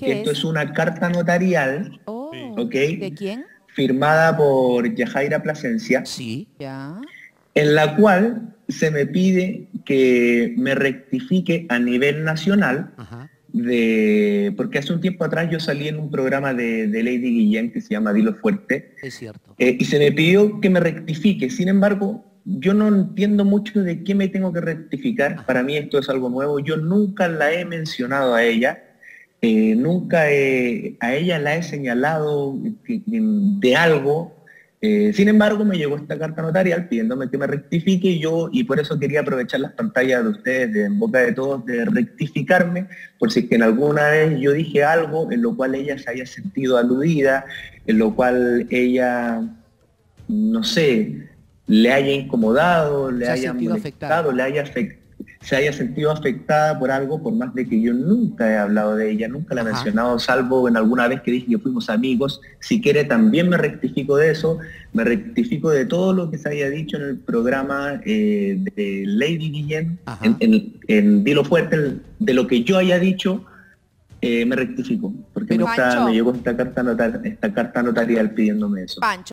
que ¿Qué esto es es? una carta notarial, Oh, ¿ok? ¿de quién? Firmada por Yajaira Plasencia, Sí. Ya. en la cual se me pide que me rectifique a nivel nacional Ajá. porque hace un tiempo atrás yo salí en un programa de Lady Guillén que se llama Dilo Fuerte, Es cierto. y se me pidió que me rectifique. Sin embargo, yo no entiendo mucho de qué me tengo que rectificar. Ajá. Para mí esto es algo nuevo. Yo nunca la he mencionado a ella, a ella la he señalado de algo. Sin embargo, me llegó esta carta notarial pidiéndome que me rectifique y por eso quería aprovechar las pantallas de ustedes, de en boca de todos, de rectificarme, por si es que en alguna vez yo dije algo en lo cual ella se haya sentido aludida, en lo cual ella, no sé, le haya incomodado, le Se ha haya sentido afectada. molestado, se haya sentido afectada por algo, por más de que yo nunca he hablado de ella, nunca la he Ajá. mencionado, salvo en alguna vez que dije que fuimos amigos. Si quiere también me rectifico de eso, me rectifico de todo lo que se haya dicho en el programa de Lady Guillén, Ajá. en Dilo Fuerte, de lo que yo haya dicho, me rectifico, porque Pero me Pancho, llegó esta carta notarial pidiéndome eso. Pancho.